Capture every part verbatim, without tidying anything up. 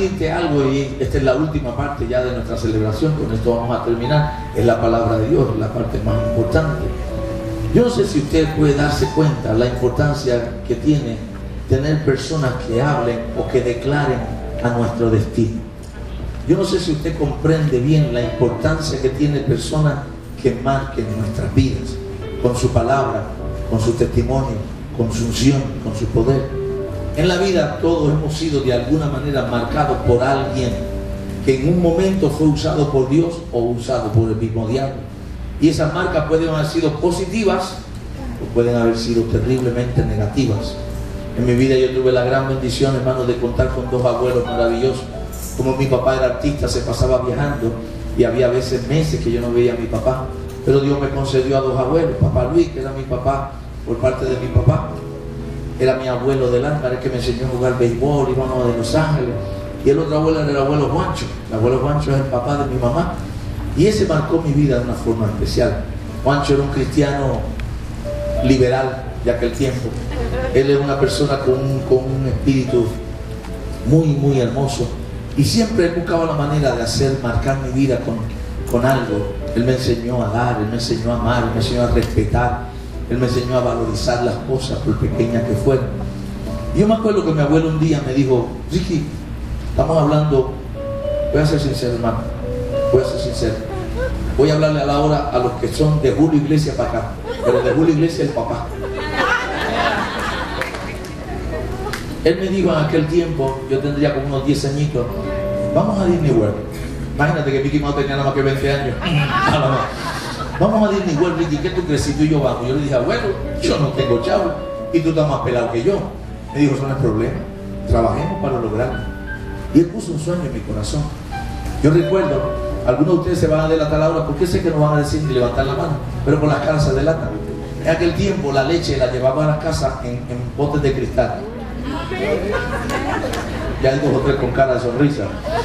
pedirte algo, y esta es la última parte ya de nuestra celebración, con esto vamos a terminar, es la palabra de Dios, la parte más importante. Yo no sé si usted puede darse cuenta la importancia que tiene tener personas que hablen o que declaren a nuestro destino. Yo no sé si usted comprende bien la importancia que tiene personas que marquen nuestras vidas con su palabra, con su testimonio, con su unción, con su poder. En la vida todos hemos sido de alguna manera marcados por alguien que en un momento fue usado por Dios o usado por el mismo diablo. Y esas marcas pueden haber sido positivas o pueden haber sido terriblemente negativas. En mi vida yo tuve la gran bendición, hermano, de contar con dos abuelos maravillosos. Como mi papá era artista, se pasaba viajando y había veces meses que yo no veía a mi papá. Pero Dios me concedió a dos abuelos. Papá Luis, que era mi papá por parte de mi papá, era mi abuelo del alma, el que me enseñó a jugar béisbol, íbamos de Los Ángeles. Y el otro abuelo era el abuelo Juancho. El abuelo Juancho es el papá de mi mamá. Y ese marcó mi vida de una forma especial. Juancho era un cristiano liberal de aquel tiempo. Él es una persona con un, con un espíritu muy, muy hermoso. Y siempre buscaba la manera de hacer, marcar mi vida con, con algo. Él me enseñó a dar, él me enseñó a amar, él me enseñó a respetar. Él me enseñó a valorizar las cosas, por pequeñas que fueran. Y yo me acuerdo que mi abuelo un día me dijo: Ricky, estamos hablando, voy a ser sincero, hermano, voy a ser sincero. Voy a hablarle a la hora a los que son de Julio Iglesias para acá, pero de Julio Iglesias el papá. Él me dijo en aquel tiempo, yo tendría como unos diez añitos, vamos a Disney World. Imagínate que Mickey Mouse tenía nada más que veinte años. Nada más. Vamos a Disney World, Ricky, ¿qué tú crees si tú y yo vamos? Yo le dije: abuelo, yo no tengo chavo y tú estás más pelado que yo. Me dijo: eso no es problema, trabajemos para lograrlo. Y él puso un sueño en mi corazón. Yo recuerdo, algunos de ustedes se van a delatar ahora porque sé que no van a decir ni levantar la mano, pero con las caras se delatan. En aquel tiempo la leche la llevaba a las casas en, en botes de cristal. Ya hay dos o tres con cara de sonrisa.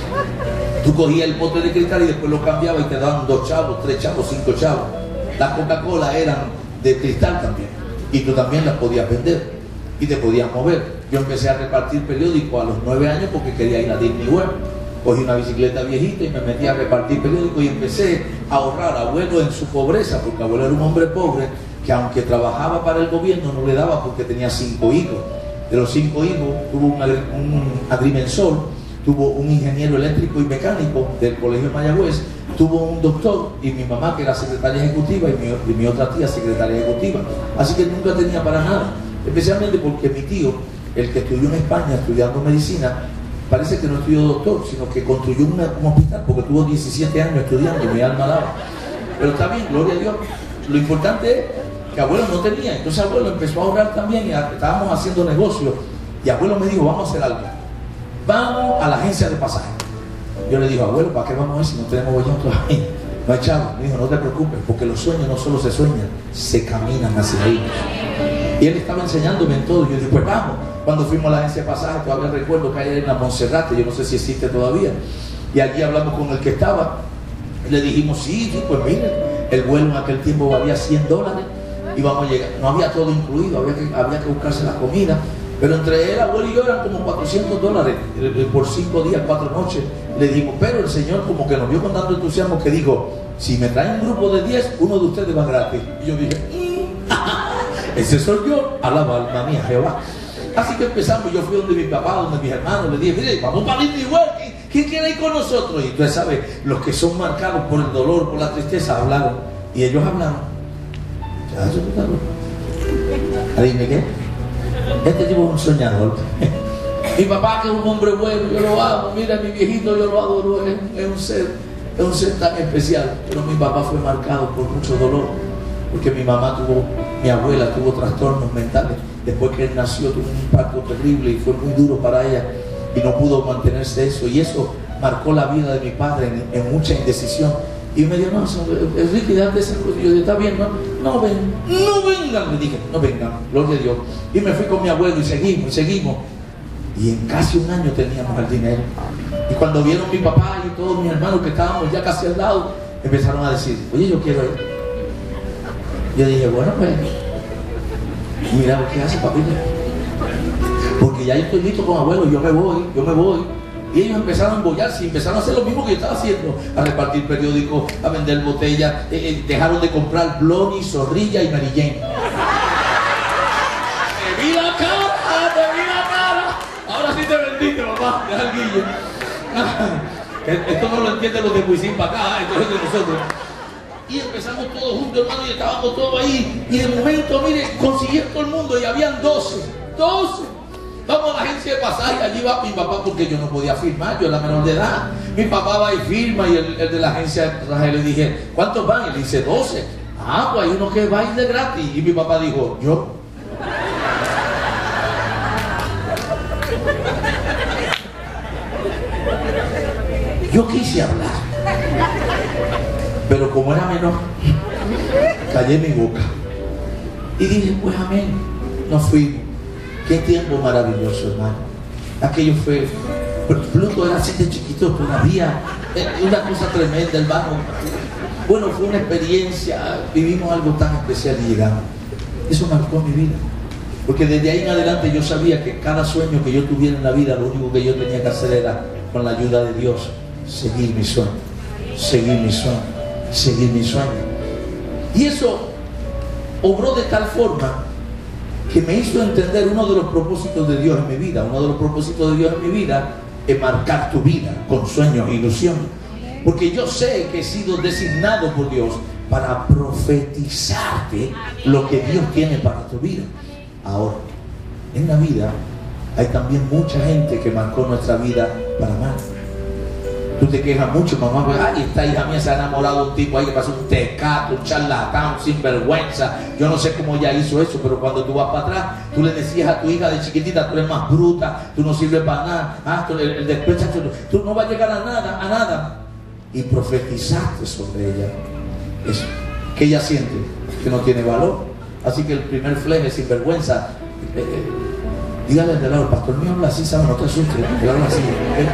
Tú cogías el bote de cristal y después lo cambiabas y te daban dos chavos, tres chavos, cinco chavos. Las Coca-Cola eran de cristal también. Y tú también las podías vender y te podías mover. Yo empecé a repartir periódicos a los nueve años porque quería ir a Disney World. Cogí una bicicleta viejita y me metí a repartir periódicos y empecé a ahorrar. Abuelo en su pobreza, porque abuelo era un hombre pobre que aunque trabajaba para el gobierno no le daba porque tenía cinco hijos. De los cinco hijos tuvo un, un agrimensor, tuvo un ingeniero eléctrico y mecánico del colegio de Mayagüez, tuvo un doctor y mi mamá que era secretaria ejecutiva y mi, y mi otra tía secretaria ejecutiva. Así que nunca tenía para nada, especialmente porque mi tío, el que estudió en España estudiando medicina, parece que no estudió doctor, sino que construyó una, un hospital porque tuvo diecisiete años estudiando, mi alma daba. Pero está bien, gloria a Dios. Lo importante es que abuelo no tenía, entonces abuelo empezó a ahorrar también y estábamos haciendo negocios y abuelo me dijo: vamos a hacer algo, vamos a la agencia de pasajes. Yo le digo: abuelo, ¿para qué vamos a ir si no tenemos bollón todavía? No hay chavo. Me dijo: no te preocupes, porque los sueños no solo se sueñan, se caminan hacia ellos. Y él estaba enseñándome en todo. Yo dije: pues vamos. Cuando fuimos a la agencia de pasajes, todavía recuerdo que hay en la Monserrate, yo no sé si existe todavía, y allí hablamos con el que estaba y le dijimos: sí, sí, pues miren, el vuelo en aquel tiempo valía cien dólares, íbamos a llegar, no había todo incluido, había que, había que buscarse la comida, pero entre él, abuelo y yo eran como cuatrocientos dólares por cinco días, cuatro noches. Le dijimos, pero el Señor como que nos vio con tanto entusiasmo que dijo: si me traen un grupo de diez, uno de ustedes va gratis. Y yo dije: mmm, ese soy yo, alaba alma mía Jehová. Así que empezamos, yo fui donde mi papá, donde mis hermanos, les dije: mire, vamos para Disney World, ¿quién quiere ir con nosotros? Y ustedes saben, los que son marcados por el dolor, por la tristeza, hablaron. Y ellos hablaron. Ya, eso está loco. Adivine qué. Este tipo es un soñador. Mi papá, que es un hombre bueno, yo lo amo. Mira, mi viejito, yo lo adoro. Es, es un ser, es un ser tan especial. Pero mi papá fue marcado por mucho dolor, porque mi mamá tuvo, mi abuela tuvo trastornos mentales. Después que él nació tuvo un impacto terrible y fue muy duro para ella y no pudo mantenerse eso. Y eso marcó la vida de mi padre en, en mucha indecisión. Y me dijo: no, Enrique, date ese grupo. Y yo dije: está bien, no, no ven, no vengan. Le dije: no vengan, gloria a Dios. Y me fui con mi abuelo y seguimos, y seguimos. Y en casi un año teníamos el dinero. Y cuando vieron mi papá y todos mis hermanos que estábamos ya casi al lado, empezaron a decir: oye, yo quiero ir. Yo dije: bueno, pues, mira, ¿qué hace, papito? Porque ya yo estoy listo con abuelo, yo me voy, yo me voy. Y ellos empezaron a embollarse y empezaron a hacer lo mismo que yo estaba haciendo, a repartir periódicos, a vender botellas. eh, eh, dejaron de comprar Bloni, Zorrilla y Mary Jane. Te vi la cara, te vi la cara. Ahora sí te vendiste, papá, deja el guille. Esto no lo entienden los de Huizín para acá, esto es de nosotros. Y empezamos todos juntos, hermano, y estábamos todos ahí. Y de momento, mire, consiguieron todo el mundo y habían doce. doce. Vamos a la agencia de pasaje, allí va mi papá, porque yo no podía firmar, yo era menor de edad. Mi papá va y firma, y el, el de la agencia de pasaje le dije, ¿cuántos van? Y le dice, doce. Ah, pues hay uno que va a ir de gratis. Y mi papá dijo, ¿yo? Yo quise hablar, pero como era menor, callé mi boca y dije, pues amén, nos fuimos. Qué tiempo maravilloso, hermano. Aquello fue, Pluto era así de chiquito todavía, una cosa tremenda, hermano. Bueno, fue una experiencia, vivimos algo tan especial y llegamos. Eso marcó mi vida, porque desde ahí en adelante yo sabía que cada sueño que yo tuviera en la vida, lo único que yo tenía que hacer era, con la ayuda de Dios, seguir mi sueño, seguir mi sueño, seguir mi sueño. Y eso obró de tal forma que me hizo entender uno de los propósitos de Dios en mi vida. Uno de los propósitos de Dios en mi vida es marcar tu vida con sueños e ilusiones. Porque yo sé que he sido designado por Dios para profetizarte lo que Dios tiene para tu vida. Ahora, en la vida hay también mucha gente que marcó nuestra vida para mal. Tú te quejas mucho, mamá, pues, ay, esta hija mía se ha enamorado de un tipo ahí que pasó un tecato, un charlatán, un sinvergüenza. Yo no sé cómo ella hizo eso, pero cuando tú vas para atrás, tú le decías a tu hija de chiquitita, tú eres más bruta, tú no sirves para nada, ah, tú, el, el despecho, tú, tú no vas a llegar a nada, a nada. Y profetizaste sobre ella eso, que ella siente que no tiene valor. Así que el primer fleje, sinvergüenza, eh, eh, dígale de lado, el pastor mío habla así, ¿sabes? No te asustes, ¿no? Habla así, ¿eh?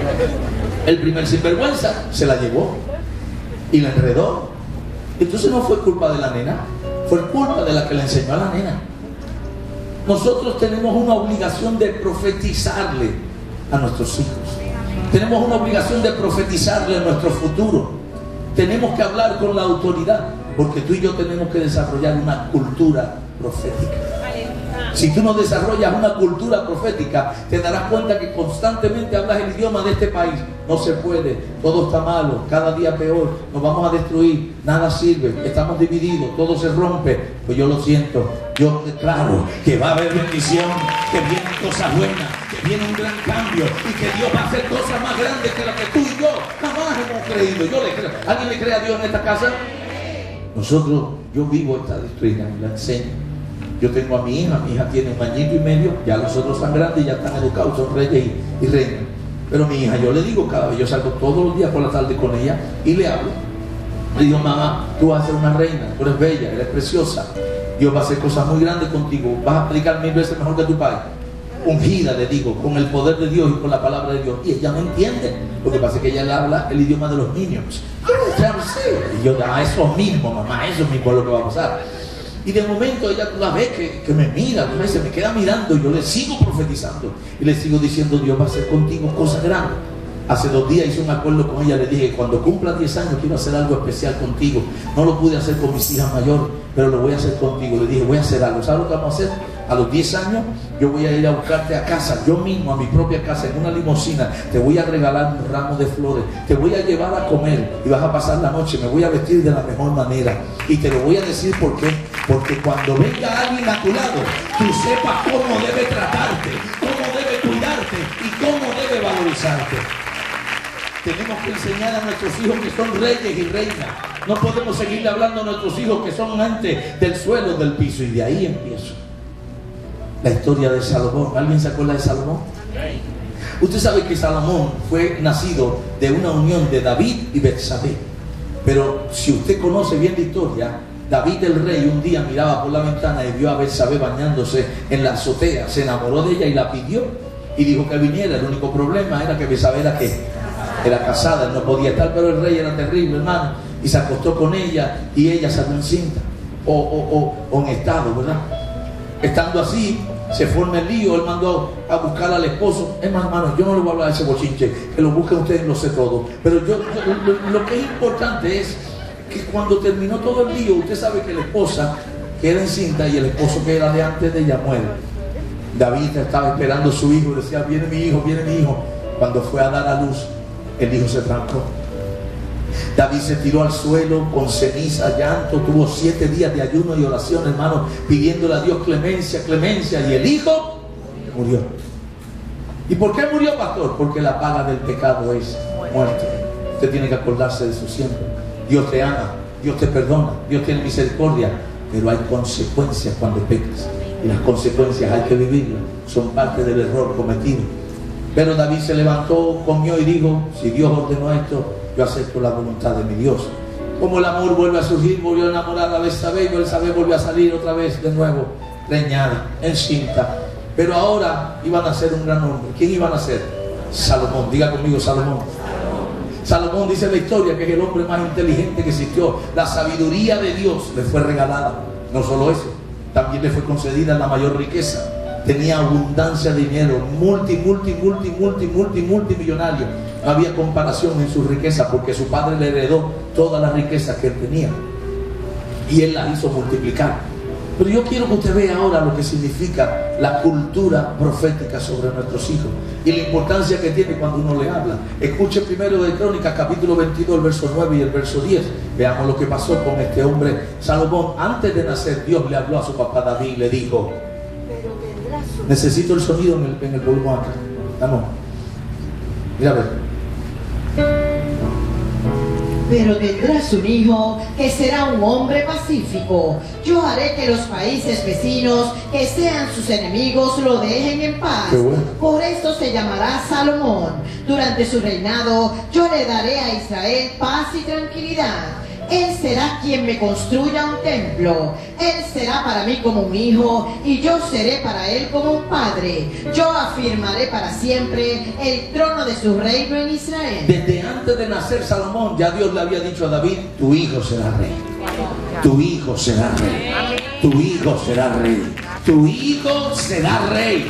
El primer sinvergüenza se la llevó y la enredó. Entonces no fue culpa de la nena, fue culpa de la que le enseñó a la nena. Nosotros tenemos una obligación de profetizarle a nuestros hijos. Tenemos una obligación de profetizarle a nuestro futuro. Tenemos que hablar con la autoridad, porque tú y yo tenemos que desarrollar una cultura profética. Si tú no desarrollas una cultura profética, te darás cuenta que constantemente hablas el idioma de este país. No se puede, todo está malo, cada día peor, nos vamos a destruir, nada sirve, estamos divididos, todo se rompe. Pues yo lo siento, yo declaro que va a haber bendición, que vienen cosas buenas, que viene un gran cambio y que Dios va a hacer cosas más grandes que las que tú y yo jamás hemos creído. Yo le creo. ¿Alguien le cree a Dios en esta casa? Nosotros, yo vivo esta doctrina y la enseño. Yo tengo a mi hija, mi hija tiene un añito y medio, ya los otros están grandes y ya están educados, son reyes y, y reinas. Pero mi hija, yo le digo cada vez, yo salgo todos los días por la tarde con ella y le hablo. Le digo, mamá, tú vas a ser una reina, tú eres bella, eres preciosa. Dios va a hacer cosas muy grandes contigo, vas a predicar mil veces mejor que tu padre. Ungida, le digo, con el poder de Dios y con la palabra de Dios. Y ella no entiende. Lo que pasa es que ella le habla el idioma de los niños. Y yo, ah, eso mismo, mamá, eso mismo es lo que va a pasar. Y de momento ella, tú la ves que, que me mira, tú ves, se me queda mirando y yo le sigo profetizando y le sigo diciendo, Dios va a hacer contigo cosas grandes. Hace dos días hice un acuerdo con ella, le dije, cuando cumpla diez años quiero hacer algo especial contigo. No lo pude hacer con mis hijas mayores, pero lo voy a hacer contigo. Le dije, voy a hacer algo. ¿Sabes lo que vamos a hacer? A los diez años yo voy a ir a buscarte a casa, yo mismo, a mi propia casa, en una limusina. Te voy a regalar un ramo de flores, te voy a llevar a comer y vas a pasar la noche. Me voy a vestir de la mejor manera y te lo voy a decir por qué. Porque cuando venga alguien a tu lado, tú sepas cómo debe tratarte, cómo debe cuidarte y cómo debe valorizarte. Tenemos que enseñar a nuestros hijos que son reyes y reinas. No podemos seguirle hablando a nuestros hijos que son antes del suelo, del piso. Y de ahí empiezo la historia de Salomón. ¿Alguien se acuerda de Salomón? Usted sabe que Salomón fue nacido de una unión de David y Betsabé. Pero si usted conoce bien la historia, David el rey un día miraba por la ventana y vio a Betsabé bañándose en la azotea. Se enamoró de ella y la pidió. Y dijo que viniera. El único problema era que Betsabé era que era casada, no podía estar, pero el rey era terrible, hermano, y se acostó con ella y ella salió encinta o, o, o, o en estado, ¿verdad? Estando así, se forma el lío, él mandó a buscar al esposo. Es más, hermano, yo no le voy a hablar de ese bochinche, que lo busquen ustedes, lo sé todo. Pero yo, yo lo, lo que es importante es que cuando terminó todo el lío, usted sabe que la esposa queda encinta y el esposo que era de antes de ella muere. David estaba esperando a su hijo y decía, viene mi hijo, viene mi hijo. Cuando fue a dar a luz, el hijo se trancó. David se tiró al suelo con ceniza, llanto, tuvo siete días de ayuno y oración, hermano, pidiéndole a Dios clemencia, clemencia, y el hijo murió. ¿Y por qué murió, pastor? Porque la paga del pecado es muerte. Usted tiene que acordarse de eso siempre. Dios te ama, Dios te perdona, Dios tiene misericordia, pero hay consecuencias cuando pecas, y las consecuencias hay que vivirlas, son parte del error cometido. Pero David se levantó, comió y dijo, si Dios ordenó esto, yo acepto la voluntad de mi Dios. Como el amor vuelve a surgir, volvió a enamorar a Betsabé, y Betsabé volvió a salir otra vez de nuevo, preñada, encinta. Pero ahora iban a ser un gran hombre. ¿Quién iban a ser? Salomón. Diga conmigo, Salomón. Salomón, dice la historia, que es el hombre más inteligente que existió. La sabiduría de Dios le fue regalada. No solo eso, también le fue concedida la mayor riqueza. Tenía abundancia de dinero, multi, multi, multi, multi, multi, multimillonario. No había comparación en su riqueza, porque su padre le heredó todas las riquezas que él tenía y él las hizo multiplicar. Pero yo quiero que usted vea ahora lo que significa la cultura profética sobre nuestros hijos y la importancia que tiene cuando uno le habla. Escuche primero de Crónicas, capítulo veintidós, el verso nueve y el verso diez. Veamos lo que pasó con este hombre Salomón. Antes de nacer, Dios le habló a su papá David y le dijo, necesito el sonido en el, en el volumen acá. Vamos. Mira a ver. Pero tendrás un hijo que será un hombre pacífico. Yo haré que los países vecinos, que sean sus enemigos, lo dejen en paz. Bueno. Por esto se llamará Salomón. Durante su reinado yo le daré a Israel paz y tranquilidad. Él será quien me construya un templo. Él será para mí como un hijo y yo seré para él como un padre. Yo afirmaré para siempre el trono de su reino en Israel. Desde antes de nacer Salomón, ya Dios le había dicho a David, tu hijo será rey. Tu hijo será rey. Tu hijo será rey. Tu hijo será rey.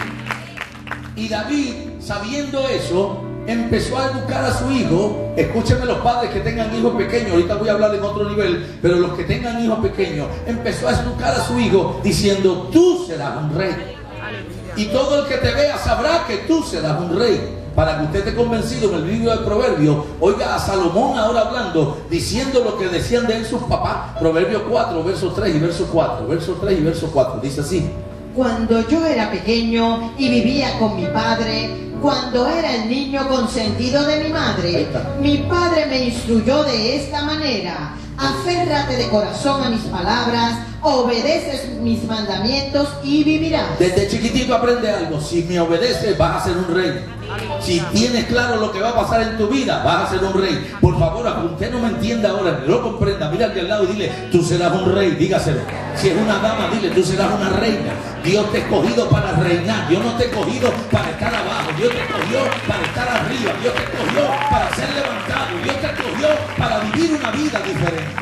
Y David, sabiendo eso, empezó a educar a su hijo. Escúchenme los padres que tengan hijos pequeños, ahorita voy a hablar en otro nivel, pero los que tengan hijos pequeños, empezó a educar a su hijo diciendo, tú serás un rey. Y todo el que te vea sabrá que tú serás un rey. Para que usted esté convencido, en el libro de Proverbios, oiga a Salomón ahora hablando, diciendo lo que decían de él sus papás. Proverbios cuatro, versos tres y verso cuatro. Verso tres y verso cuatro, dice así. Cuando yo era pequeño y vivía con mi padre, cuando era el niño consentido de mi madre, mi padre me instruyó de esta manera: aférrate de corazón a mis palabras, obedeces mis mandamientos y vivirás. Desde chiquitito aprende algo. Si me obedeces, vas a ser un rey. Si tienes claro lo que va a pasar en tu vida, vas a ser un rey. Por favor, aunque usted no me entienda ahora, ni lo comprenda, mira al lado y dile, tú serás un rey, dígaselo. Si es una dama, dile, tú serás una reina. Dios te ha escogido para reinar. Dios no te ha escogido para estar abajo. Dios te escogió para estar arriba. Dios te escogió para ser levantado. Dios te escogió para vivir una vida diferente.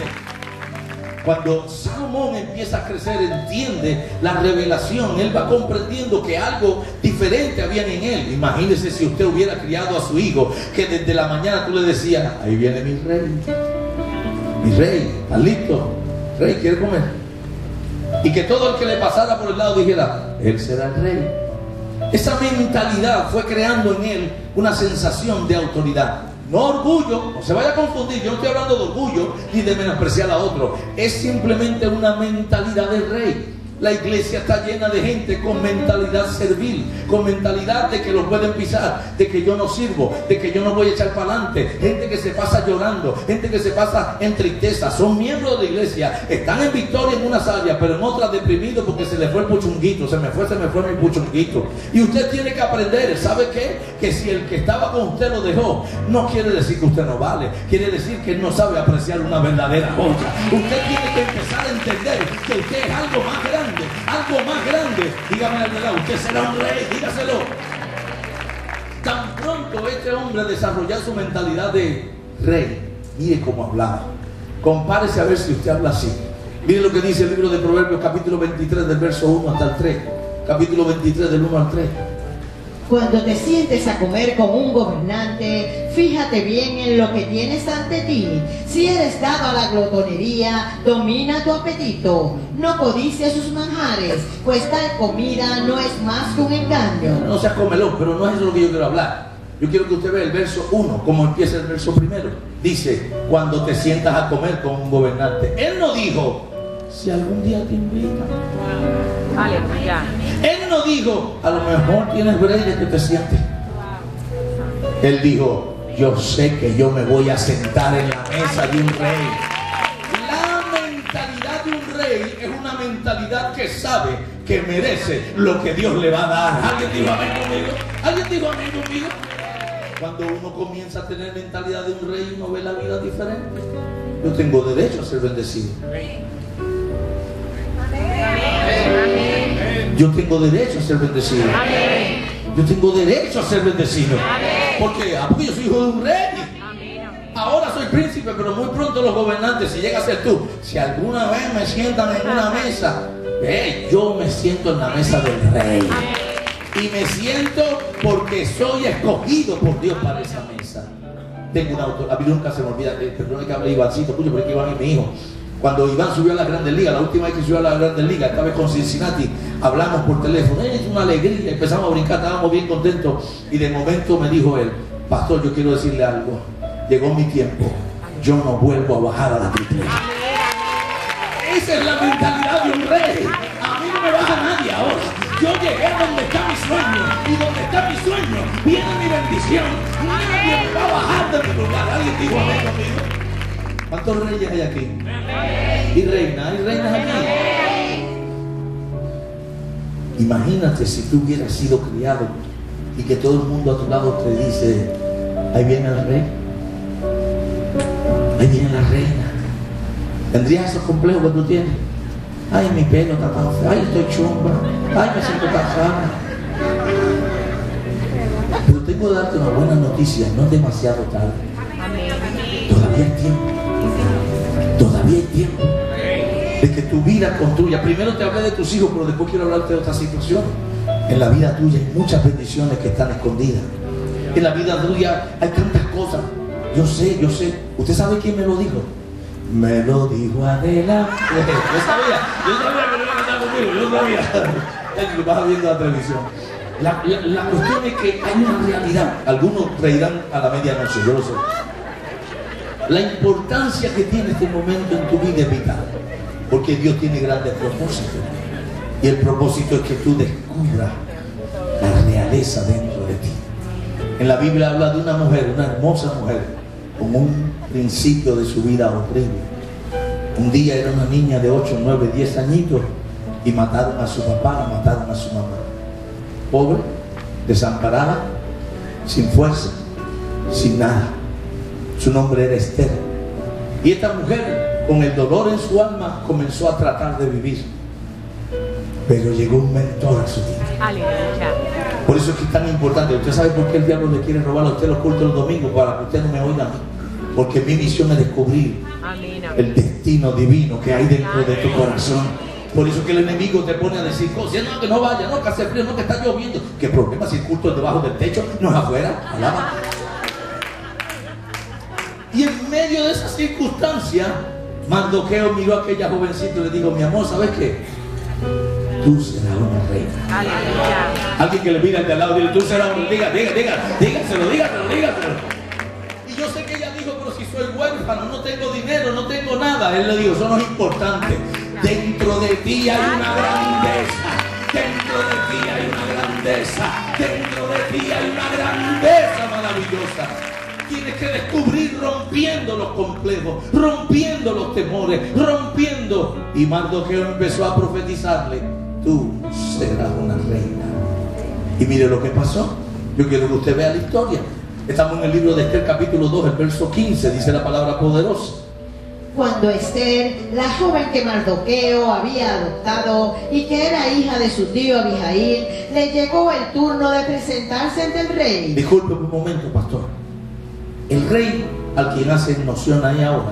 Cuando Salomón empieza a crecer, entiende la revelación. Él va comprendiendo que algo diferente había en él. Imagínese si usted hubiera criado a su hijo, que desde la mañana tú le decías, ahí viene mi rey. Mi rey, ¿estás listo? Rey, ¿quiere comer? Y que todo el que le pasara por el lado dijera, él será el rey. Esa mentalidad fue creando en él una sensación de autoridad. No orgullo, no se vaya a confundir, yo no estoy hablando de orgullo ni de menospreciar a otro. Es simplemente una mentalidad de rey. La iglesia está llena de gente con mentalidad servil, con mentalidad de que lo pueden pisar, de que yo no sirvo, de que yo no voy a echar para adelante. Gente que se pasa llorando, gente que se pasa en tristeza. Son miembros de la iglesia, están en victoria en unas áreas, pero en otras deprimidos porque se le fue el puchunguito. Se me fue, se me fue mi puchunguito. Y usted tiene que aprender, ¿sabe qué? Que si el que estaba con usted lo dejó, no quiere decir que usted no vale. Quiere decir que no sabe apreciar una verdadera joya. Usted tiene que empezar a entender que usted es algo más grande. Algo más grande. Dígame la verdad, usted será un rey, dígaselo. Tan pronto este hombre desarrolló su mentalidad de rey, mire cómo hablaba. Compárese a ver si usted habla así. Mire lo que dice el libro de Proverbios, capítulo veintitrés, del verso uno hasta el tres. capítulo veintitrés, del uno al tres. Cuando te sientes a comer con un gobernante, fíjate bien en lo que tienes ante ti. Si eres dado a la glotonería, domina tu apetito. No codicies sus manjares, pues tal comida no es más que un engaño. No seas comelón, pero no es eso lo que yo quiero hablar. Yo quiero que usted vea el verso uno, como empieza el verso primero. Dice, cuando te sientas a comer con un gobernante. Él no dijo, si algún día te invitan. Aleluya. Él no dijo, a lo mejor tienes break de que te sientes. Él dijo, yo sé que yo me voy a sentar en la mesa de un rey. La mentalidad de un rey es una mentalidad que sabe que merece lo que Dios le va a dar. ¿Alguien dijo amén conmigo? ¿Alguien dijo amén conmigo? Cuando uno comienza a tener mentalidad de un rey, uno ve la vida diferente. Yo tengo derecho a ser bendecido. Yo tengo derecho a ser bendecido. Yo tengo derecho a ser bendecido. ¿Por qué? Ah, porque yo soy hijo de un rey. Ahora soy príncipe, pero muy pronto los gobernantes, si llega a ser tú, si alguna vez me sientan en una mesa, eh, yo me siento en la mesa del rey. Y me siento porque soy escogido por Dios para esa mesa. Tengo una auto, a mí nunca se me olvida, perdón que hablé Ivancito, pucho, porque Iván es mi hijo. Cuando Iván subió a las Grandes Ligas, la última vez que subió a las Grandes Ligas, esta vez con Cincinnati, hablamos por teléfono, es una alegría, empezamos a brincar, estábamos bien contentos, y de momento me dijo él, pastor, yo quiero decirle algo, llegó mi tiempo, yo no vuelvo a bajar a la triple. Esa es la mentalidad de un rey. A mí no me baja nadie ahora. Yo llegué a donde está mi sueño, y donde está mi sueño viene mi bendición. Nadie me va a bajar de mi lugar. Alguien dijo amén conmigo. ¿Cuántos reyes hay aquí? Y reinas, hay reinas aquí. Imagínate si tú hubieras sido criado y que todo el mundo a tu lado te dice, ahí viene el rey, ahí viene la reina. ¿Tendrías esos complejos que tú tienes? Ay, mi pelo está tan feo, ay, estoy chumba, ay, me siento tan sana. Pero tengo que darte una buena noticia, no es demasiado tarde. Todavía hay tiempo. Todavía hay tiempo de que tu vida construya. Primero te hablé de tus hijos, pero después quiero hablarte de otra situación. En la vida tuya hay muchas bendiciones que están escondidas. En la vida tuya hay tantas cosas. Yo sé, yo sé. ¿Usted sabe quién me lo dijo? Me lo dijo Adela. Yo sabía, yo sabía que lo iba a cantar conmigo, yo sabía. Es que vas viendo la televisión. La, la, la cuestión es que hay una realidad. Algunos reirán a la medianoche, yo lo sé. La importancia que tiene este momento en tu vida es vital, porque Dios tiene grandes propósitos, y el propósito es que tú descubras la realeza dentro de ti. En la Biblia habla de una mujer, una hermosa mujer, con un principio de su vida horrible. Un día era una niña de ocho, nueve, diez añitos y mataron a su papá, mataron a su mamá. Pobre, desamparada, sin fuerza, sin nada. Su nombre era Esther. Y esta mujer, con el dolor en su alma, comenzó a tratar de vivir. Pero llegó un mentor a su vida. Aleluya. Por eso es que es tan importante. ¿Usted sabe por qué el diablo le quiere robar a usted los cultos los domingos? Para que usted no me oiga a mí. Porque mi misión es descubrir el destino divino que hay dentro de tu corazón. Por eso que el enemigo te pone a decir cosas. No, que no vaya, no, que hace frío, no, que está lloviendo. ¿Qué problema si el culto es debajo del techo? No es afuera. Alaba. Y en medio de esa circunstancia, Mardoqueo miró a aquella jovencita y le dijo, mi amor, ¿sabes qué? Tú serás una reina. Aleluya. Alguien que le mira al de al lado y dice, tú serás una reina. Diga, diga, diga, dígaselo, dígaselo, dígaselo. Y yo sé que ella dijo, pero si soy huérfano, no tengo dinero, no tengo nada. Él le dijo, eso no es importante. Dentro de ti hay una grandeza. Dentro de ti hay una grandeza. Dentro de ti hay una grandeza maravillosa. Tienes que descubrir rompiendo los complejos, rompiendo los temores, rompiendo. Y Mardoqueo empezó a profetizarle, tú serás una reina. Y mire lo que pasó. Yo quiero que usted vea la historia. Estamos en el libro de Esther capítulo dos, el verso quince, dice la palabra poderosa. Cuando Esther, la joven que Mardoqueo había adoptado y que era hija de su tío Abijail, le llegó el turno de presentarse ante el rey. Disculpe un momento, pastor. El rey, al quien hace noción ahí ahora,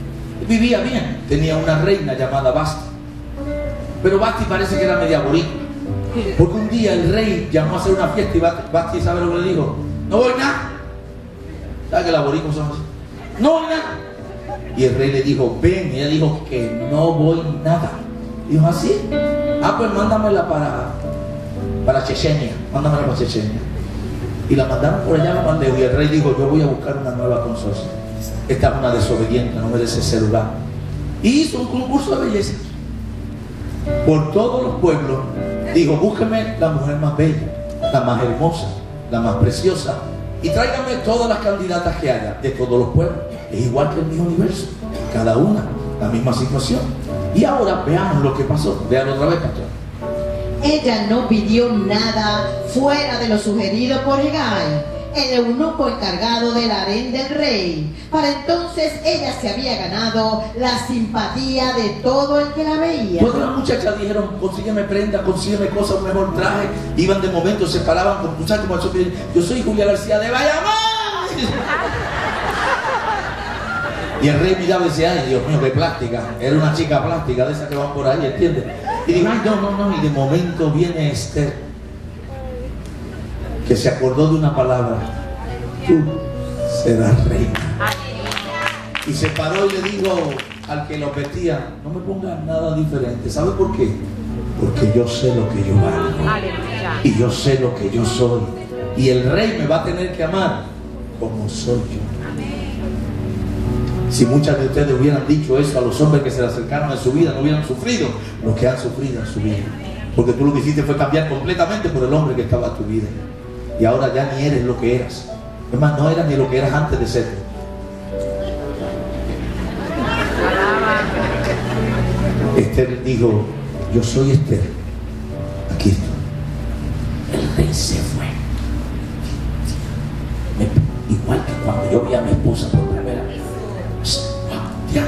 vivía bien. Tenía una reina llamada Basti. Pero Basti parece que era media boricua. Porque un día el rey llamó a hacer una fiesta y Vasti, ¿sabe lo que le dijo? No voy nada. ¿Sabe que las boricuas son así? No voy nada. Y el rey le dijo, ven. Y ella dijo que no voy nada. Dijo así. Ah, pues mándamela para, para Chechenia. Mándamela para Chechenia. Y la mandaron por allá más lejos. Y el rey dijo, yo voy a buscar una nueva consorcia. Esta es una desobediente, no merece ese lugar. Y hizo un concurso de belleza. Por todos los pueblos. Dijo, búsqueme la mujer más bella, la más hermosa, la más preciosa. Y tráigame todas las candidatas que haya de todos los pueblos. Es igual que el mismo universo. Cada una, la misma situación. Y ahora veamos lo que pasó. Vean otra vez, pastor. Ella no pidió nada fuera de lo sugerido por Hegai, el eunuco encargado del harén del rey. Para entonces ella se había ganado la simpatía de todo el que la veía. Todas las muchachas dijeron, consígueme prenda, consígueme cosas, un mejor traje. Iban de momento, se paraban con, ¿tú sabes cómo eso? Yo soy Julia García de Bayamón. Y el rey miraba y decía, ay, Dios mío, qué plástica. Era una chica plástica de esas que van por ahí, ¿entiendes? Y digo, ay, no, no, no. Y de momento viene Esther, que se acordó de una palabra: tú serás reina. Y se paró y le dijo al que lo vestía, no me pongas nada diferente. ¿Sabe por qué? Porque yo sé lo que yo valgo. Y yo sé lo que yo soy. Y el rey me va a tener que amar como soy yo. Si muchas de ustedes hubieran dicho eso a los hombres que se le acercaron en su vida, no hubieran sufrido lo que han sufrido en su vida. Porque tú lo que hiciste fue cambiar completamente por el hombre que estaba en tu vida. Y ahora ya ni eres lo que eras. Es más, no eras ni lo que eras antes de ser. Esther dijo, yo soy Esther. Aquí estoy. El rey se fue. Me, igual que cuando yo vi a mi esposa por primera vez. Ya.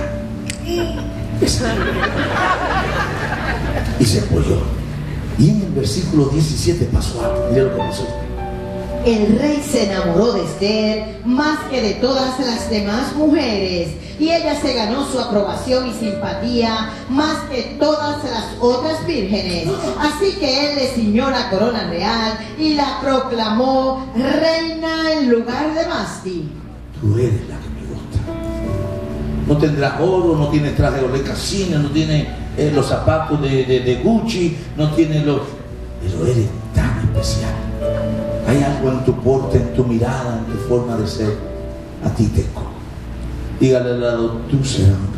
Y se apoyó. Y en el versículo diecisiete pasó algo. Mira lo que pasó. El rey se enamoró de Esther más que de todas las demás mujeres, y ella se ganó su aprobación y simpatía más que todas las otras vírgenes. Así que él le ciñó la corona real y la proclamó reina en lugar de Vasti. Tú eres la que me gusta. No tendrás oro, no tienes traje de Olé Casino, no tienes eh, los zapatos de, de, de Gucci, no tienes los... Pero eres tan especial. Hay algo en tu porte, en tu mirada, en tu forma de ser. A ti te escojo. Dígale al lado, tú serás un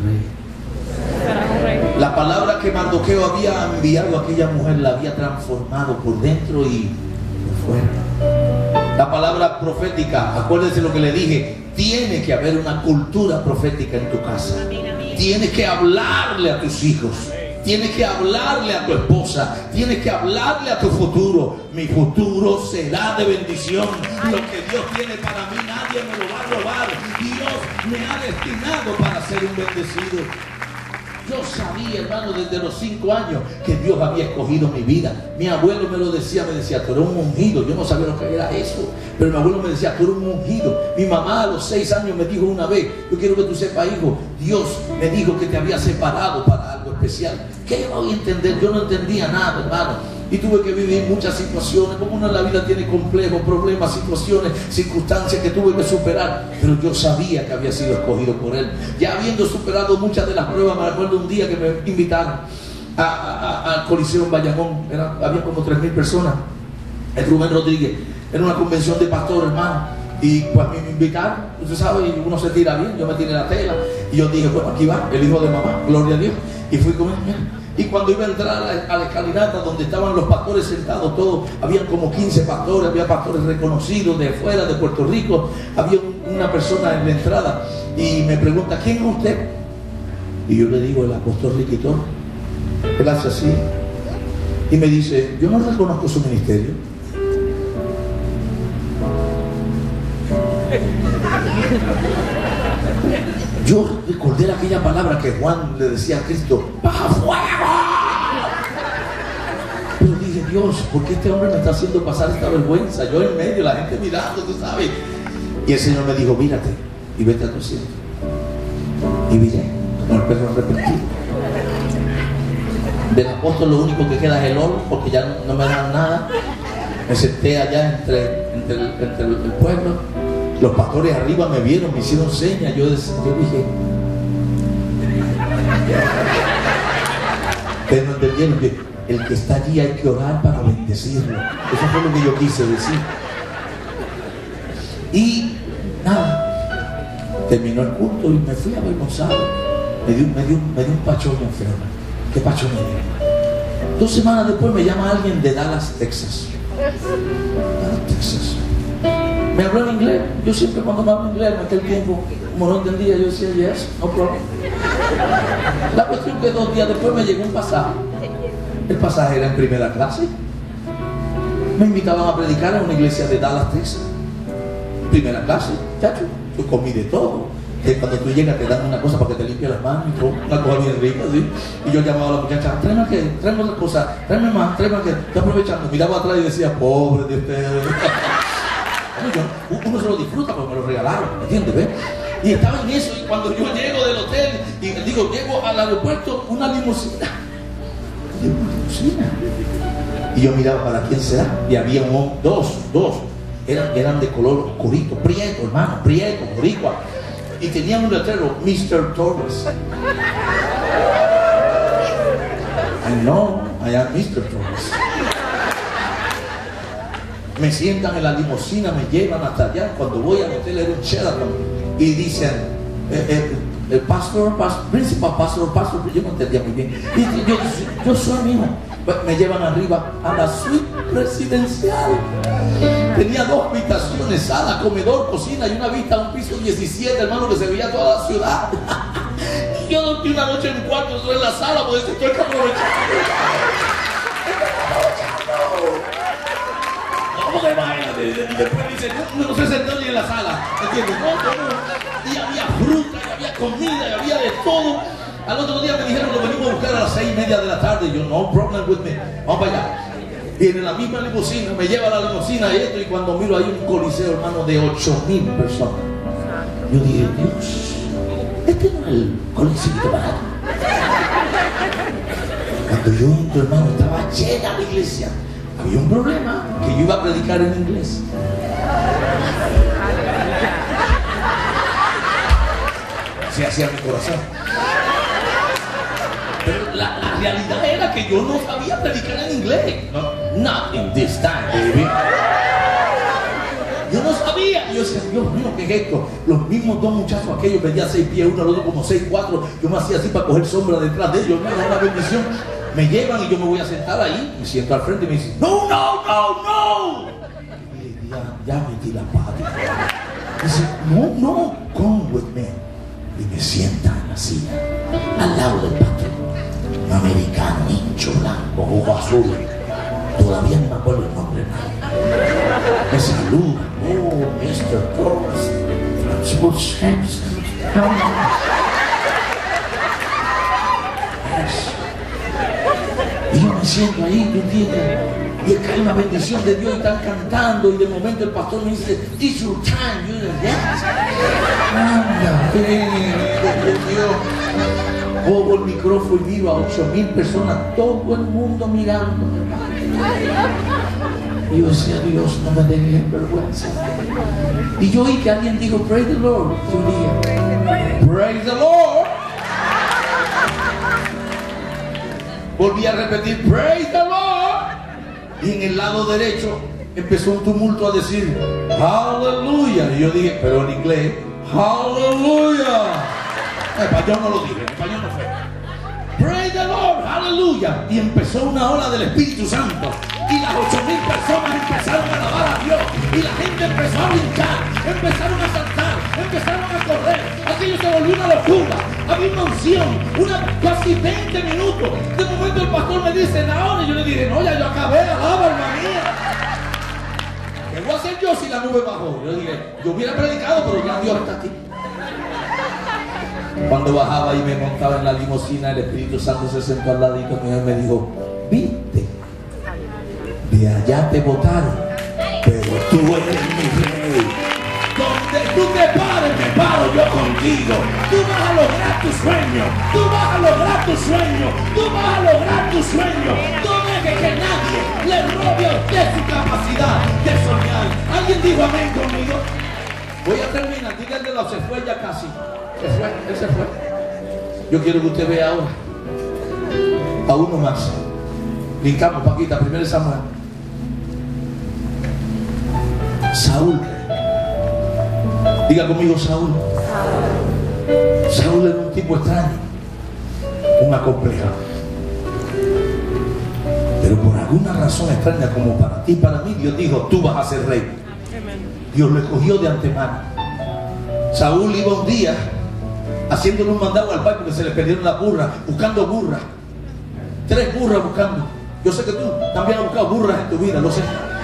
rey. La palabra que Mardoqueo había enviado a aquella mujer la había transformado por dentro y por fuera. La palabra profética, acuérdense lo que le dije, tiene que haber una cultura profética en tu casa. Tienes que hablarle a tus hijos. Tienes que hablarle a tu esposa. Tienes que hablarle a tu futuro. Mi futuro será de bendición. Lo que Dios tiene para mí nadie me lo va a robar. Dios me ha destinado para ser un bendecido. Yo sabía, hermano, desde los cinco años que Dios había escogido mi vida. Mi abuelo me lo decía, me decía, tú eres un ungido. Yo no sabía lo que era eso, pero mi abuelo me decía, tú eres un ungido. Mi mamá a los seis años me dijo una vez, yo quiero que tú sepas, hijo, Dios me dijo que te había separado para algo especial. ¿Qué yo voy a entender? Yo no entendía nada, hermano. Y tuve que vivir muchas situaciones, como uno en la vida tiene complejos, problemas, situaciones, circunstancias que tuve que superar, pero yo sabía que había sido escogido por Él. Ya habiendo superado muchas de las pruebas, me acuerdo un día que me invitaron al Coliseo en Bayamón, era, había como tres mil personas, el Rubén Rodríguez, era una convención de pastores, hermano, y pues a mí me invitaron, usted sabe, y uno se tira bien, yo me tiré la tela, y yo dije, bueno, aquí va, el hijo de mamá, gloria a Dios, y fui con él, mira. Y cuando iba a entrar a la, a la escalinata donde estaban los pastores sentados todos, habían como quince pastores, había pastores reconocidos de afuera, de Puerto Rico, había un, una persona en la entrada y me pregunta, ¿quién es usted? Y yo le digo, el apóstol Riquitón. Él hace así y me dice, yo no reconozco su ministerio. Yo recordé aquella palabra que Juan le decía a Cristo, ¡baja fuego! Pero dije, Dios, ¿por qué este hombre me está haciendo pasar esta vergüenza? Yo en medio, la gente mirando, tú sabes. Y el Señor me dijo, mírate y vete a tu asiento. Y miré, como el perro arrepentido. Del apóstol lo único que queda es el oro, porque ya no, no me dan nada. Me senté allá entre, entre, el, entre el, el pueblo. Los pastores arriba me vieron, me hicieron señas. Yo, yo dije, pero no entendieron que el que está allí hay que orar para bendecirlo. Eso fue lo que yo quise decir. Y nada, terminó el culto y me fui a ver Gonzalo. Me dio, me dio, me dio un pachón enfermo. ¿Qué pachón me dio? Dos semanas después me llama alguien de Dallas, Texas. Dallas, Texas. Me habló en inglés. Yo siempre cuando me hablo inglés en aquel tiempo, como no entendía, yo decía yes, no problem. La cuestión que dos días después me llegó un pasaje. El pasaje era en primera clase. Me invitaban a predicar en una iglesia de Dallas, Texas. Primera clase, chacho. Yo comí de todo. Que cuando tú llegas te dan una cosa para que te limpie las manos y todo, una cosa bien rica, ¿sí? Y yo llamaba a la muchacha, tráeme que, tráeme otra cosa, tráeme más, tráeme que, estoy aprovechando. Miraba atrás y decía, pobre de ustedes. Uno se lo disfruta porque me lo regalaron, ¿entiendes? ¿Ves? Y estaba en eso, y cuando yo llego del hotel, y digo, llego al aeropuerto, una limusina. Una limusina. Y yo miraba, ¿para quién será? Y había un, dos, dos. Eran, eran de color oscurito, prieto, hermano, prieto, boricua. Y tenían un letrero, mister Torres. I know, I am mister Torres. Me sientan en la limusina, me llevan hasta allá. Cuando voy al hotel era un Sheraton. Y dicen, eh, eh, el pastor, pastor, principal pastor, pastor, yo no entendía muy bien. Y yo, yo soy mi hijo. Me llevan arriba a la suite presidencial. Tenía dos habitaciones, sala, comedor, cocina y una vista a un piso diecisiete, hermano, que se veía toda la ciudad. Y yo dormí una noche en un cuarto, estoy en la sala, porque estoy aprovechando. ¿Cómo que imagínate? Y después dice, no, no se sentó ni en la sala. ¿Entiendes? No, no, no. Y había fruta, y había comida, y había de todo. Al otro día me dijeron que venimos a buscar a las seis y media de la tarde. Y yo, no problem with me. Vamos para allá. Viene la misma limusina, me lleva a la limusina y esto. Y cuando miro, hay un coliseo, hermano, de ocho mil personas. Yo dije, Dios, este no es el coliseo barato. Cuando yo entro, hermano, estaba llena la iglesia. Había un problema, que yo iba a predicar en inglés. Así hacía mi corazón. Pero la, la realidad era que yo no sabía predicar en inglés. No, not in this time, baby. Yo no sabía. Yo decía, Dios mío, ¿qué es esto? Los mismos dos muchachos, aquellos medían seis pies, uno, el otro como seis, cuatro. Yo me hacía así para coger sombra detrás de ellos. Era una bendición. Me llevan y yo me voy a sentar ahí. Me siento al frente y me dicen, no, no, no, no. Y le digo, ya, ya metí la pata. Dice, no, no, come with me. Y me sientan en la silla, al lado del patrón. Un americano, hincho, blanco, ojo azul. Todavía no me acuerdo el nombre de nadie. Me saluda. Oh, mister Torres. Francis Hampson. Y yo me siento ahí, ¿tú entiendes? Y cae una bendición de Dios y están cantando. Y de momento el pastor me dice, it's your time. Yo digo, yes. Anda, Dios. Pongo el micrófono y miro a ocho mil personas, todo el mundo mirando. Y yo decía, Dios, no me dejes en vergüenza. Y yo oí que alguien dijo, praise the Lord. Yo dije, praise the Lord. Volví a repetir, praise the Lord. Y en el lado derecho empezó un tumulto a decir, aleluya. Y yo dije, pero en inglés, aleluya. En español no lo dije, en español no fue. Praise the Lord, aleluya. Y empezó una ola del Espíritu Santo. Y las ocho mil personas empezaron a alabar a Dios. Y la gente empezó a brincar, empezaron a saltar, empezaron a correr. Aquello se volvió una locura. Había una unción, una, casi veinte minutos. De momento el pastor me dice, la hora. Y yo le dije, no, ya yo acabé, alaba, hermana mía. ¿Qué voy a hacer yo si la nube bajó? Yo dije, yo hubiera predicado, pero ya Dios está aquí. Cuando bajaba y me montaba en la limusina, el Espíritu Santo se sentó al ladito mío y me dijo, viste, de allá te botaron, pero tú eres mi rey. Donde tú te pares, me paro yo contigo. Tú vas a lograr tu sueño. Tú vas a lograr tu sueño. Tú vas a lograr tu sueño. No dejes que nadie le robe a usted su capacidad de soñar. ¿Alguien dijo amén conmigo? Voy a terminar. Diga el de los se fue ya casi. Se fue, él se fue. Yo quiero que usted vea ahora a uno más. Brincamos, Paquita, primero Samuel. Saúl. Diga conmigo, Saúl. Saúl era un tipo extraño, un acomplejado. Pero por alguna razón extraña, como para ti y para mí, Dios dijo, tú vas a ser rey. Dios lo escogió de antemano. Saúl iba un día haciéndole un mandado al pai porque se le perdieron las burras, buscando burras. Tres burras buscando. Yo sé que tú también has buscado burras en tu vida, lo sé.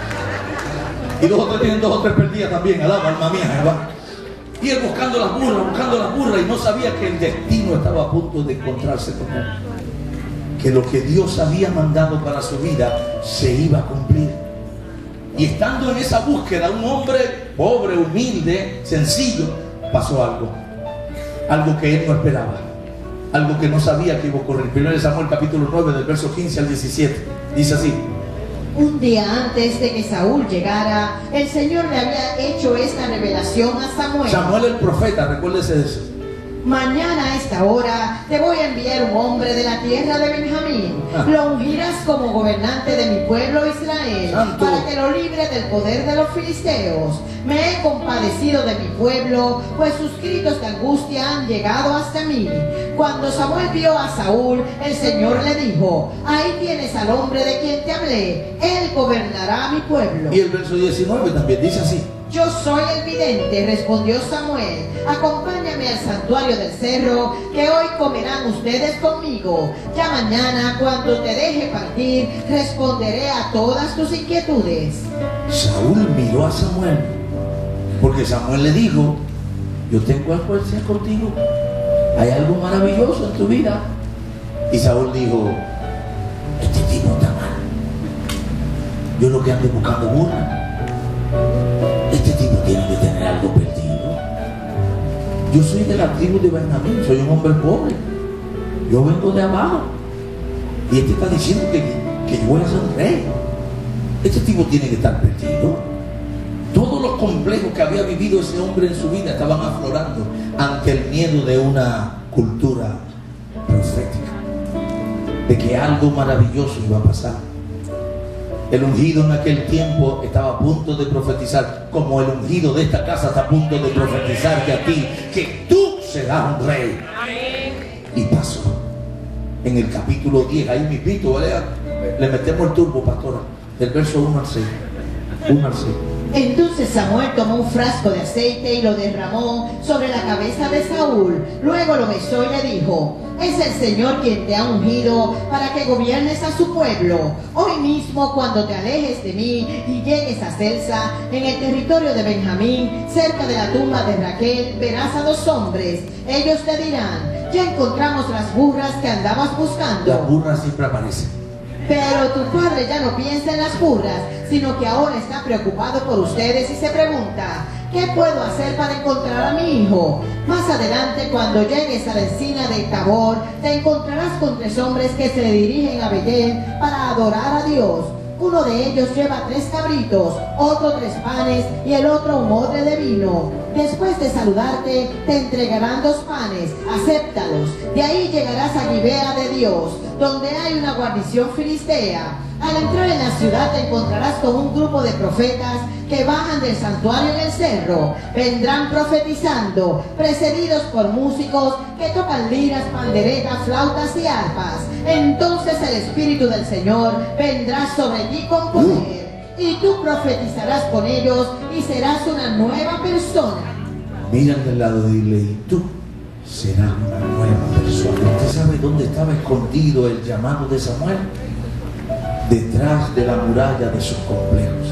Y dos o tres tienen dos o tres perdidas también, alaba, alma mía, Jehová. Y él buscando las burras, buscando las burras, y no sabía que el destino estaba a punto de encontrarse con él. Que lo que Dios había mandado para su vida se iba a cumplir. Y estando en esa búsqueda, un hombre pobre, humilde, sencillo, pasó algo. Algo que él no esperaba. Algo que no sabía que iba a ocurrir. Primero Samuel capítulo nueve, del verso quince al diecisiete. Dice así. Un día antes de que Saúl llegara, el Señor le había hecho esta revelación a Samuel. Samuel el profeta, recuérdese de eso. Mañana a esta hora te voy a enviar un hombre de la tierra de Benjamín. Ah. Lo ungirás como gobernante de mi pueblo Israel, Santo, para que lo libre del poder de los filisteos. Me he compadecido de mi pueblo, pues sus gritos de angustia han llegado hasta mí. Cuando Samuel vio a Saúl, el Señor le dijo, ahí tienes al hombre de quien te hablé, él gobernará mi pueblo. Y el verso diecinueve también dice así. Yo soy el vidente, respondió Samuel. Acompáñame al santuario del cerro, que hoy comerán ustedes conmigo. Ya mañana, cuando te deje partir, responderé a todas tus inquietudes. Saúl miró a Samuel, porque Samuel le dijo, yo tengo algo que hacer contigo. Hay algo maravilloso en tu vida. Y Saúl dijo, este tipo está mal. Yo lo que ando buscando burla. Este tipo tiene que tener algo perdido. Yo soy de la tribu de Benjamín, soy un hombre pobre. Yo vengo de abajo. Y este está diciendo que, que yo voy a ser un rey. Este tipo tiene que estar perdido. Todos los complejos que había vivido ese hombre en su vida estaban aflorando ante el miedo de una cultura profética, de que algo maravilloso iba a pasar. El ungido en aquel tiempo estaba a punto de profetizar, como el ungido de esta casa está a punto de profetizarte a ti, que tú serás un rey. Y pasó. En el capítulo diez, ahí mismito, ¿vale? Le metemos el turbo, pastora, del verso uno al seis. uno al seis. Entonces Samuel tomó un frasco de aceite y lo derramó sobre la cabeza de Saúl. Luego lo besó y le dijo, es el Señor quien te ha ungido para que gobiernes a su pueblo. Hoy mismo, cuando te alejes de mí y llegues a Celsa, en el territorio de Benjamín, cerca de la tumba de Raquel, verás a dos hombres. Ellos te dirán, ya encontramos las burras que andabas buscando. Las burras siempre aparecen. Pero tu padre ya no piensa en las burras, sino que ahora está preocupado por ustedes y se pregunta, ¿qué puedo hacer para encontrar a mi hijo? Más adelante, cuando llegues a la encina de Tabor, te encontrarás con tres hombres que se dirigen a Belén para adorar a Dios. Uno de ellos lleva tres cabritos, otro tres panes y el otro un odre de vino. Después de saludarte, te entregarán dos panes, acéptalos. De ahí llegarás a Gibea de Dios, donde hay una guarnición filistea. Al entrar en la ciudad te encontrarás con un grupo de profetas que bajan del santuario en el cerro. Vendrán profetizando, precedidos por músicos que tocan liras, panderetas, flautas y arpas. Entonces el Espíritu del Señor vendrá sobre ti con poder, y tú profetizarás con ellos y serás una nueva persona. Mira del lado de dile, y tú serás una nueva persona. ¿Usted sabe dónde estaba escondido el llamado de Samuel? Detrás de la muralla de sus complejos,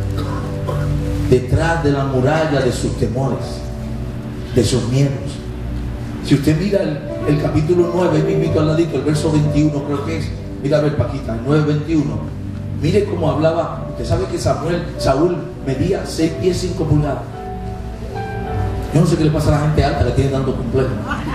detrás de la muralla de sus temores, de sus miedos. Si usted mira el, el capítulo nueve, me invito al ladito, el verso veintiuno creo que es, mira a ver Paquita, el nueve veintiuno, mire cómo hablaba. Usted sabe que Samuel, Saúl medía seis pies cinco pulgadas. Yo no sé qué le pasa a la gente alta que tiene tanto complejo.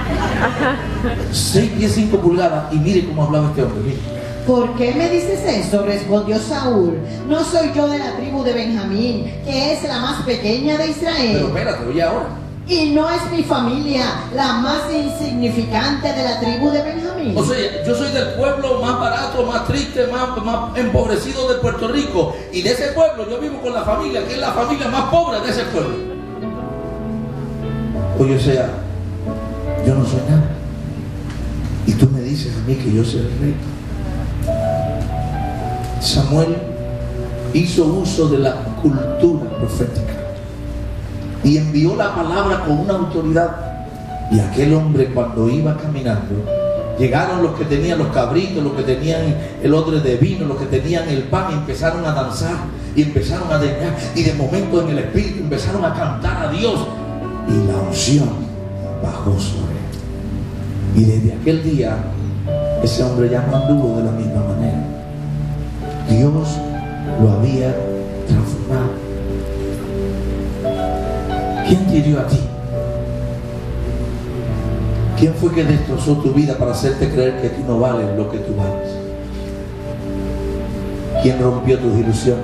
seis pies cinco pulgadas y mire cómo hablaba este hombre, mire. ¿Por qué me dices eso?, respondió Saúl. No soy yo de la tribu de Benjamín, que es la más pequeña de Israel. Pero espérate, oye ahora. Y no es mi familia la más insignificante de la tribu de Benjamín. O sea, yo soy del pueblo más barato, más triste, más, más empobrecido de Puerto Rico. Y de ese pueblo yo vivo con la familia, que es la familia más pobre de ese pueblo. Oye, o sea, yo no soy nada. Y tú me dices a mí que yo soy el rey. Samuel hizo uso de la cultura profética y envió la palabra con una autoridad. Y aquel hombre, cuando iba caminando, llegaron los que tenían los cabritos, los que tenían el odre de vino, los que tenían el pan, y empezaron a danzar y empezaron a deñar, y de momento en el espíritu empezaron a cantar a Dios, y la unción bajó sobre él. Y desde aquel día ese hombre ya no anduvo de la misma manera. Dios lo había transformado. ¿Quién te hirió a ti? ¿Quién fue que destrozó tu vida para hacerte creer que tú no vales lo que tú vales? ¿Quién rompió tus ilusiones?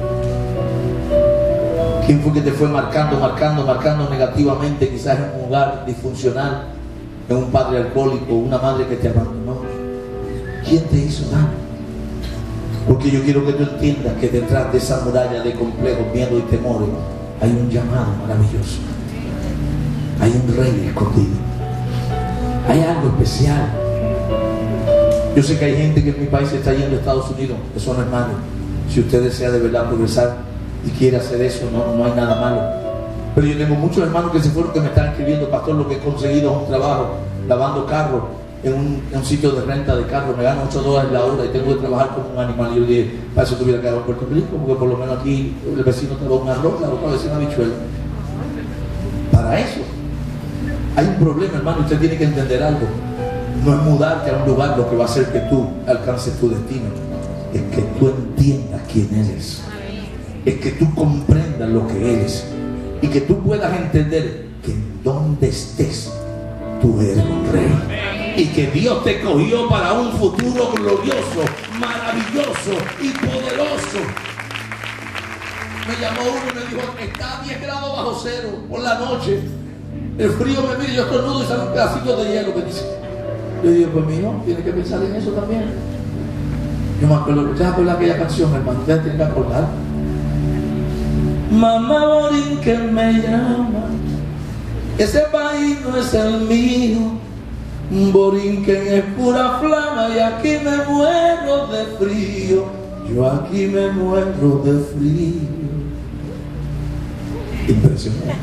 ¿Quién fue que te fue marcando, marcando, marcando negativamente, quizás en un hogar disfuncional, en un padre alcohólico, una madre que te abandonó? ¿Quién te hizo daño? Porque yo quiero que tú entiendas que detrás de esa muralla de complejos, miedo y temores hay un llamado maravilloso. Hay un rey escondido. Hay algo especial. Yo sé que hay gente que en mi país se está yendo a Estados Unidos. Eso no es malo. Si usted desea de verdad progresar y quiere hacer eso, no, no hay nada malo. Pero yo tengo muchos hermanos que se fueron, que me están escribiendo: pastor, lo que he conseguido es un trabajo lavando carros en un, en un sitio de renta de carros, me gano ocho dólares la hora y tengo que trabajar como un animal. Y yo dije, para eso tuviera que quedar en Puerto Rico, porque por lo menos aquí el vecino te da un arroz, la otra vecina habichuela. Para eso hay un problema, hermano. Usted tiene que entender algo. No es mudarte a un lugar lo que va a hacer que tú alcances tu destino, es que tú entiendas quién eres, es que tú comprendas lo que eres, y que tú puedas entender que en donde estés tú eres un rey, y que Dios te cogió para un futuro glorioso, maravilloso y poderoso. Me llamó uno y me dijo: está a diez grados bajo cero por la noche, el frío me mira, yo estornudo y sale un pedacito de hielo, me dice. Yo digo, pues mi hijo, tiene que pensar en eso también. Yo me acuerdo, ¿ustedes acuerdan aquella canción, hermano? Ustedes tienen que acordar. Mamá Borinquen me llama, ese país no es el mío. Borinquen es pura flama y aquí me muero de frío. Yo aquí me muero de frío. Impresionante.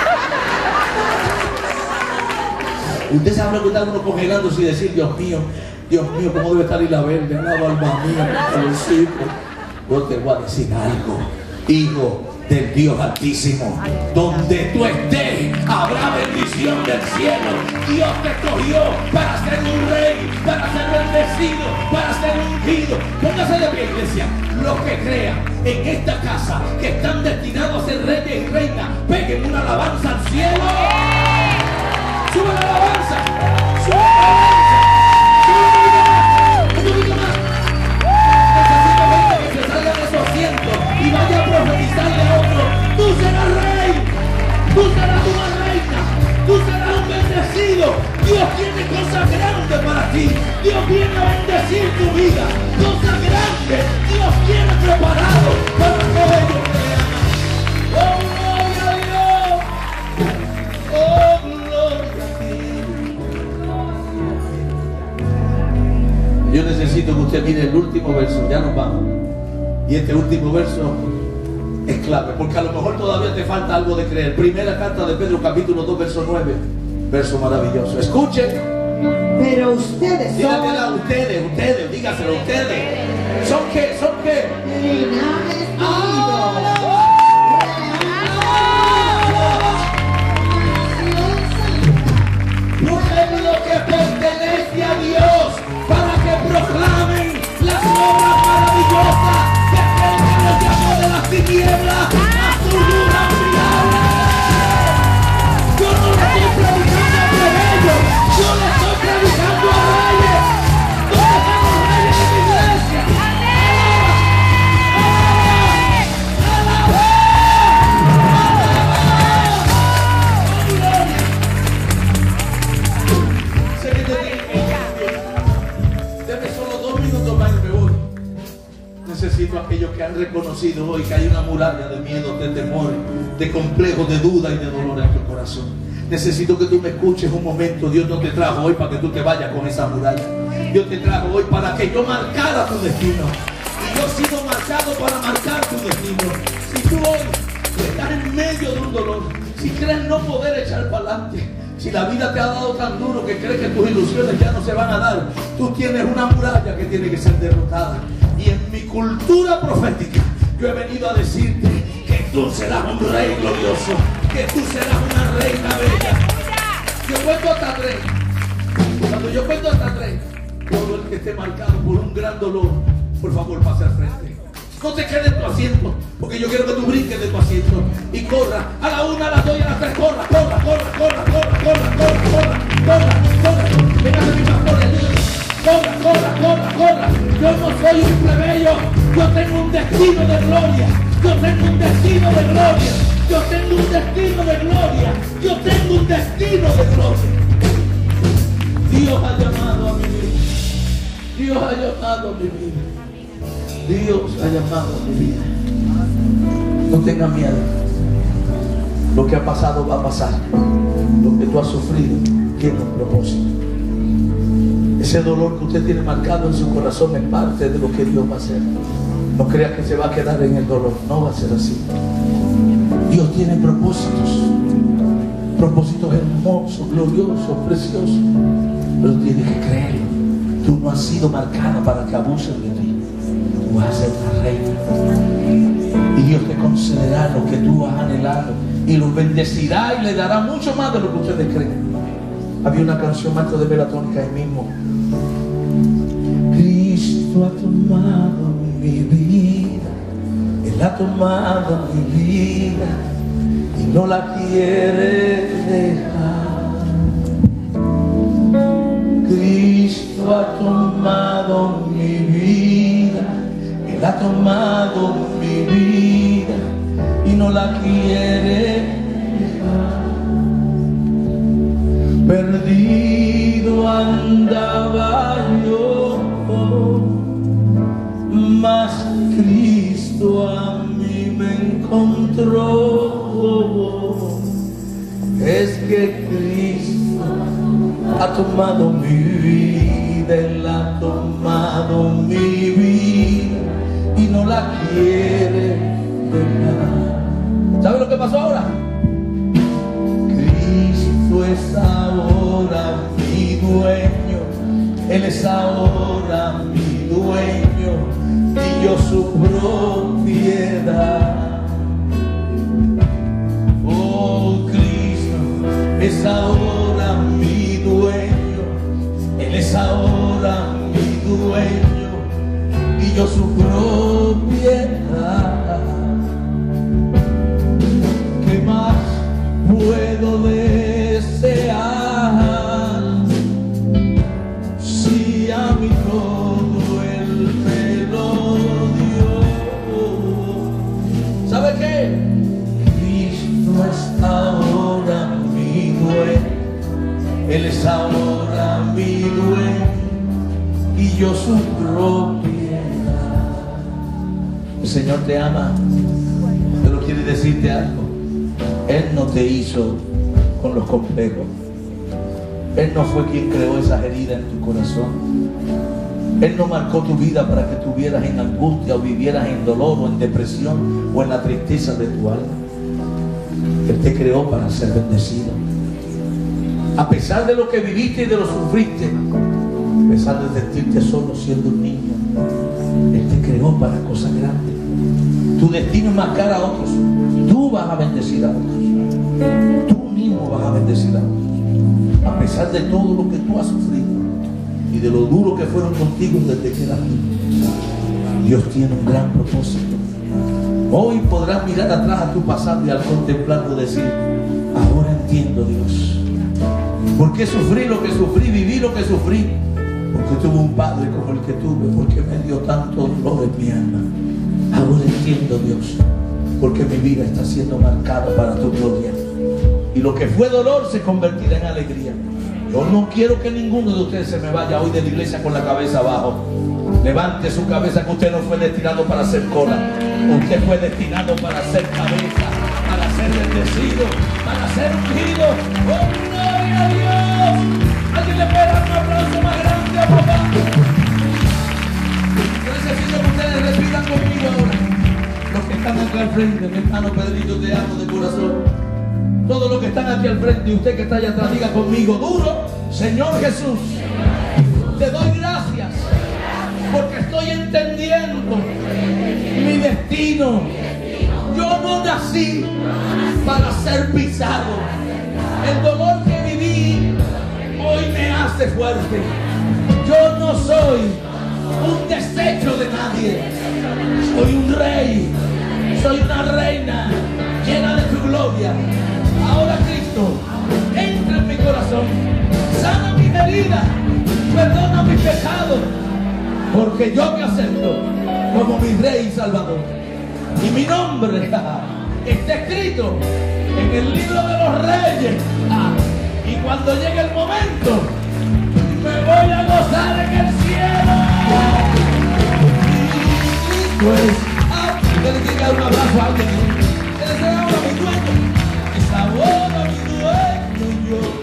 Usted sabe lo que está uno congelándose y decir: Dios mío, Dios mío, ¿cómo debe estar Isla Verde? Alaba alma mía, calorcito. Yo te voy a decir algo, hijo del Dios Altísimo. Donde tú estés, habrá bendición del cielo. Dios te escogió para ser un rey, para ser bendecido, para ser ungido. Póngase de pie, iglesia. Los que crean en esta casa que están destinados a ser reyes y reinas, peguen una alabanza al cielo. ¡Sube la alabanza! ¡Sube la alabanza! ¡Sube un poquito más! Necesito gente que se salga de esos asientos y vaya a profetizarle a otro: tú serás rey, tú serás una reina, tú serás un bendecido. Dios tiene cosas grandes para ti. Dios viene a bendecir tu vida. Cosas grandes Dios tiene preparado para todos ellos que le aman. ¡Oh, gloria a Dios! ¡Oh, gloria a ti! Yo necesito que usted mire el último verso. Ya nos vamos. Y este último verso es clave, porque a lo mejor todavía te falta algo de creer. Primera carta de Pedro, capítulo dos, verso nueve. Verso maravilloso. Escuchen. Pero ustedes Díganle a son ustedes, ustedes, dígaselo a ustedes. ¿Son qué? ¿Son qué? linaje escogido, Pueblo que pertenece a Dios, para que proclamen las obras maravillosas de aquel que nos llamó de las tinieblas a su luz admirable. Yo Necesito a aquellos que han reconocido hoy que hay una muralla de miedo, de temores, de complejos, de duda y de dolor en tu corazón. Necesito que tú me escuches un momento. Dios no te trajo hoy para que tú te vayas con esa muralla. Dios te trajo hoy para que yo marcara tu destino. Y yo he sido marcado para marcar tu destino. Si tú hoy estás en medio de un dolor, si crees no poder echar para adelante, si la vida te ha dado tan duro que crees que tus ilusiones ya no se van a dar, tú tienes una muralla que tiene que ser derrotada. Y en mi cultura profética yo he venido a decirte que tú serás un rey glorioso, que tú serás una reina bella. Yo cuento hasta tres. Cuando yo cuento hasta tres, todo el que esté marcado por un gran dolor, por favor pase al frente. No te quedes en tu asiento, porque yo quiero que tú brinques de tu asiento y corra. A la una, a las dos y a las tres, corra, corra, corra, corra, corra, corra, corra, corra, corra, corra. Venga de mi pastor, ayúdame. Corra, corra, corra, corra. Yo no soy un plebeyo, yo tengo un destino de gloria. Yo tengo un destino de gloria. Yo tengo un destino de gloria. Yo tengo un destino de gloria. Dios ha llamado a mi vida. Dios ha llamado a mi vida. Dios ha llamado a mi vida. No tengas miedo. Lo que ha pasado va a pasar. Lo que tú has sufrido tiene un propósito. Ese dolor que usted tiene marcado en su corazón es parte de lo que Dios va a hacer. No creas que se va a quedar en el dolor. No va a ser así. Dios tiene propósitos. Propósitos hermosos, gloriosos, preciosos. Pero tienes que creerlo. Tú no has sido marcada para que abusen de ti. Tú vas a ser una reina. Y Dios te concederá lo que tú has anhelado. Y los bendecirá y le dará mucho más de lo que ustedes creen. Había una canción, maestro de Velatónica, ahí mismo. Cristo ha tomado mi vida. Él ha tomado mi vida y no la quiere dejar. Cristo ha tomado mi vida. Él ha tomado mi vida y no la quiere dejar. Perdido andaba yo, mas Cristo a mí me encontró. Es que Cristo ha tomado mi vida, Él ha tomado mi vida y no la quiere dejar. ¿Sabe lo que pasó ahora? Cristo es ahora mi dueño, Él es ahora mi dueño y yo su propiedad. Oh, Cristo es ahora mi dueño, Él es ahora mi dueño y yo su propiedad. ¿Qué más puedo desear? Si a mí todo Él me lo dio. ¿Sabe qué? Cristo es ahora mi dueño, Él es ahora mi dueño y yo su propiedad. El Señor te ama, pero quiere decirte algo. Él no te hizo con los complejos. Él no fue quien creó esas heridas en tu corazón. Él no marcó tu vida para que estuvieras en angustia o vivieras en dolor o en depresión o en la tristeza de tu alma. Él te creó para ser bendecido. A pesar de lo que viviste y de lo sufriste, a pesar de sentirte solo siendo un niño, Él te creó para cosas grandes. Tu destino es marcar a otros. Tú vas a bendecir a otros. Tú mismo vas a bendecir a otros. A pesar de todo lo que tú has sufrido y de lo duro que fueron contigo desde que eras niño, Dios tiene un gran propósito. Hoy podrás mirar atrás a tu pasado y al contemplarlo decir: ahora entiendo, Dios, ¿por qué sufrí lo que sufrí? Viví lo que sufrí. Porque tuve un padre como el que tuve, porque me dio tanto dolor en mi alma. Ahora entiendo, Dios, porque mi vida está siendo marcada para tu gloria. Y lo que fue dolor se convertirá en alegría. Yo no quiero que ninguno de ustedes se me vaya hoy de la iglesia con la cabeza abajo. Levante su cabeza, que usted no fue destinado para ser cola. Usted fue destinado para ser cabeza, para ser bendecido, para ser ungido. ¡Oh, gloria a Dios! ¿Alguien le puede dar un aplauso más grande a papá? Yo necesito que ustedes repitan conmigo ahora. Los que están acá al frente, mi hermano Pedrito, te amo de corazón. Todos los que están aquí al frente y usted que está allá atrás, diga conmigo duro: Señor Jesús, te doy gracias porque estoy entendiendo mi destino. Yo no nací para ser pisado. El dolor que viví hoy me hace fuerte. Yo no soy un desecho de nadie. Soy un rey, soy una reina llena de tu gloria. Ahora, Cristo, entra en mi corazón, sana mis heridas, perdona mis pecados, porque yo me acepto como mi Rey y Salvador. Y mi nombre está escrito en el libro de los reyes. Y cuando llegue el momento, me voy a gozar en el cielo. Y pues, ah, tiene que dar un abrazo a alguien. Ese es ahora mi dueño. Esa boda, mi dueño, yo.